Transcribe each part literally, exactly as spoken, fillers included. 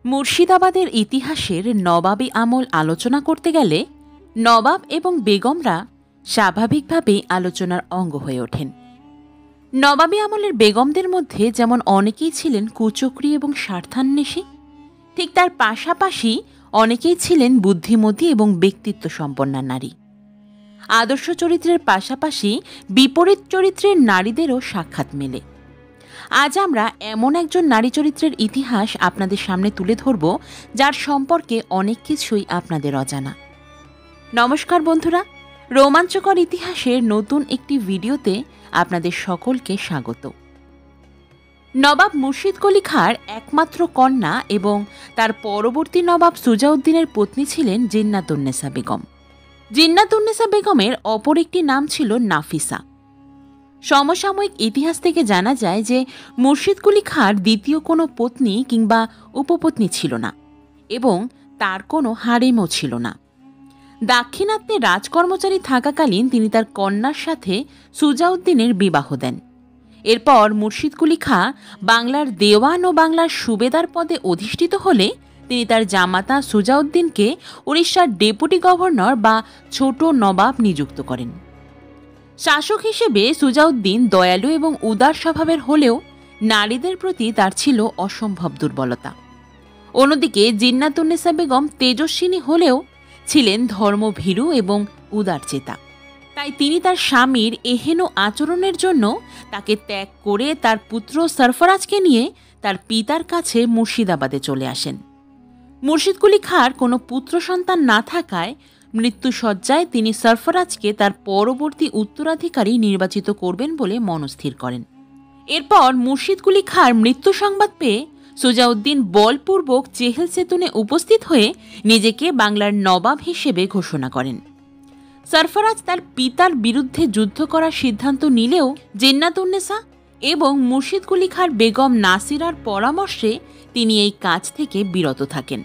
মুর্শিদাবাদের ইতিহাসের নবাবী আমল আলোচনা করতে গেলে নবাব এবং বেগমরা স্বাভাবিকভাবেই আলোচনার অঙ্গ হয়ে ওঠেন। নবাবী আমলের বেগমদের মধ্যে যেমন অনেকেই ছিলেন কুচক্রী এবং স্বার্থান্বেষী, ঠিক তার পাশাপাশি অনেকেই ছিলেন বুদ্ধিমতী এবং ব্যক্তিত্ব সম্পন্না নারী। আদর্শ চরিত্রের পাশাপাশি বিপরীত চরিত্রের নারীদেরও সাক্ষাৎ মেলে। আজ আমরা এমন একজন নারী চরিত্রের ইতিহাস আপনাদের সামনে তুলে ধরব, যার সম্পর্কে অনেক কিছুই আপনাদের অজানা। নমস্কার বন্ধুরা, রোমাঞ্চকর ইতিহাসের নতুন একটি ভিডিওতে আপনাদের সকলকে স্বাগত। নবাব মুর্শিদকুলি খাঁর একমাত্র কন্যা এবং তার পরবর্তী নবাব সুজাউদ্দিনের পত্নী ছিলেন জিন্নাতুন্নেসা বেগম। জিন্নাতুন্নেসা বেগমের অপর একটি নাম ছিল নাফিসা। সমসাময়িক ইতিহাস থেকে জানা যায় যে মুর্শিদকুলি খাঁর দ্বিতীয় কোনো পত্নী কিংবা উপপত্নী ছিল না এবং তার কোনো হারেমও ছিল না। দাক্ষিণাত্যে রাজকর্মচারী থাকাকালীন তিনি তার কন্যার সাথে সুজাউদ্দিনের বিবাহ দেন। এরপর মুর্শিদকুলি খাঁ বাংলার দেওয়ান ও বাংলার সুবেদার পদে অধিষ্ঠিত হলে তিনি তার জামাতা সুজাউদ্দিনকে উড়িষ্যার ডেপুটি গভর্নর বা ছোট নবাব নিযুক্ত করেন। শাসক হিসেবে সুজাউদ্দিন দয়ালু এবং উদার স্বভাবের হলেও নারীদের প্রতি তার ছিল অসম্ভব দুর্বলতা। অন্যদিকে জিন্নাতুন্নেসা বেগম তেজস্বিনী হলেও ছিলেন ধর্মভীরু এবং উদারচেতা। তাই তিনি তার স্বামীর এহেন আচরণের জন্য তাকে ত্যাগ করে তার পুত্র সরফরাজকে নিয়ে তার পিতার কাছে মুর্শিদাবাদে চলে আসেন। মুর্শিদকুলি খাঁর কোনো পুত্র সন্তান না থাকায় মৃত্যুশয্যায় তিনি সরফরাজকে তার পরবর্তী উত্তরাধিকারী নির্বাচিত করবেন বলে মনস্থির করেন। এরপর মুর্শিদকুলি খাঁর মৃত্যু সংবাদ পেয়ে সুজাউদ্দিন বলপূর্বক চেহেল সেতুনে উপস্থিত হয়ে নিজেকে বাংলার নবাব হিসেবে ঘোষণা করেন। সরফরাজ তার পিতার বিরুদ্ধে যুদ্ধ করার সিদ্ধান্ত নিলেও জিন্নাতুন্নেসা এবং মুর্শিদকুলি খাঁর বেগম নাসিরার পরামর্শে তিনি এই কাজ থেকে বিরত থাকেন।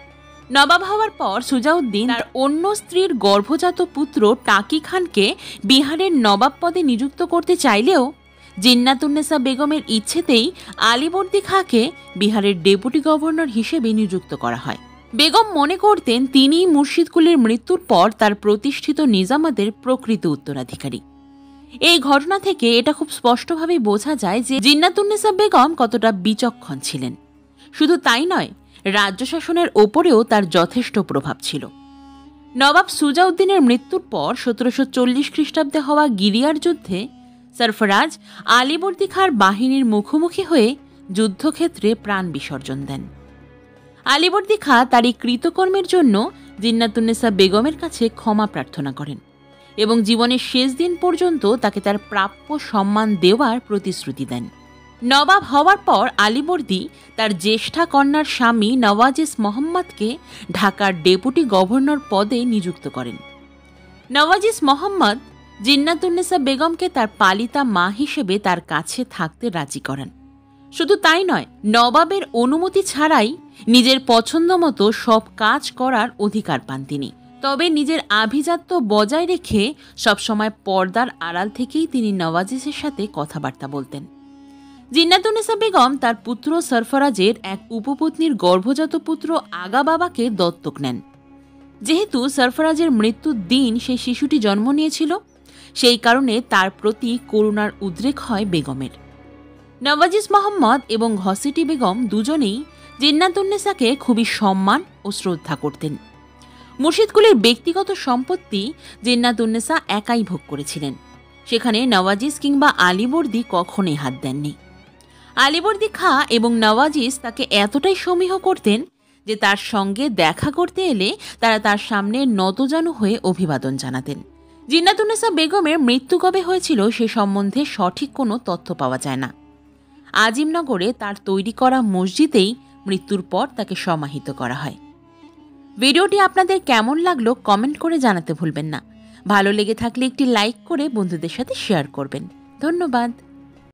নবাব হওয়ার পর সুজাউদ্দিন তার অন্য স্ত্রীর গর্ভজাত পুত্র টাকি খানকে বিহারের নবাব পদে নিযুক্ত করতে চাইলেও জিন্নাতুন্নেসা বেগমের ইচ্ছেতেই আলীবর্দী খাঁকে বিহারের ডেপুটি গভর্নর হিসেবে নিযুক্ত করা হয়। বেগম মনে করতেন তিনিই মুর্শিদকুলির মৃত্যুর পর তার প্রতিষ্ঠিত নিজামাতের প্রকৃত উত্তরাধিকারী। এই ঘটনা থেকে এটা খুব স্পষ্টভাবে বোঝা যায় যে জিন্নাতুন্নেসা বেগম কতটা বিচক্ষণ ছিলেন। শুধু তাই নয়, রাজ্য শাসনের ওপরেও তার যথেষ্ট প্রভাব ছিল। নবাব সুজাউদ্দিনের মৃত্যুর পর সতেরোশো চল্লিশ খ্রিস্টাব্দে হওয়া গিরিয়ার যুদ্ধে সরফরাজ আলীবর্দী খাঁর বাহিনীর মুখোমুখি হয়ে যুদ্ধক্ষেত্রে প্রাণ বিসর্জন দেন। আলীবর্দী খাঁ তার এই কৃতকর্মের জন্য জিন্নাতুন্নেসা বেগমের কাছে ক্ষমা প্রার্থনা করেন এবং জীবনের শেষ দিন পর্যন্ত তাকে তার প্রাপ্য সম্মান দেওয়ার প্রতিশ্রুতি দেন। নবাব হওয়ার পর আলীবর্দী তার জ্যেষ্ঠা কন্যার স্বামী নওয়াজিস মোহাম্মদকে ঢাকার ডেপুটি গভর্নর পদে নিযুক্ত করেন। নওয়াজিস মোহাম্মদ জিন্নাতুন্নেসা বেগমকে তার পালিতা মা হিসেবে তার কাছে থাকতে রাজি করান। শুধু তাই নয়, নবাবের অনুমতি ছাড়াই নিজের পছন্দ মতো সব কাজ করার অধিকার পান তিনি। তবে নিজের আভিজাত্য বজায় রেখে সবসময় পর্দার আড়াল থেকেই তিনি নওয়াজিসের সাথে কথাবার্তা বলতেন। জিন্নাতুন্নেসা বেগম তার পুত্র সরফরাজের এক উপপত্নীর গর্ভজাত পুত্র আগা বাবাকে দত্তক নেন। যেহেতু সরফরাজের মৃত্যুর দিন সেই শিশুটি জন্ম নিয়েছিল, সেই কারণে তার প্রতি করুণার উদ্রেক হয় বেগমের। নওয়াজিস মোহাম্মদ এবং ঘসেটি বেগম দুজনেই জিন্নাতুন্নেসাকে খুবই সম্মান ও শ্রদ্ধা করতেন। মুর্শিদকুলির ব্যক্তিগত সম্পত্তি জিন্নাতুন্নেসা একাই ভোগ করেছিলেন। সেখানে নওয়াজিস কিংবা আলীবর্দী কখনোই হাত দেননি। আলীবর্দী খাঁ এবং নওয়াজিস তাকে এতটাই সমীহ করতেন যে তার সঙ্গে দেখা করতে এলে তারা তার সামনে নতজানু হয়ে অভিবাদন জানাতেন। জিন্নাতুন্নেসা বেগমের মৃত্যু কবে হয়েছিল সে সম্বন্ধে সঠিক কোনো তথ্য পাওয়া যায় না। আজিমনগরে তার তৈরি করা মসজিদেই মৃত্যুর পর তাকে সমাহিত করা হয়। ভিডিওটি আপনাদের কেমন লাগলো কমেন্ট করে জানাতে ভুলবেন না। ভালো লেগে থাকলে একটি লাইক করে বন্ধুদের সাথে শেয়ার করবেন। ধন্যবাদ।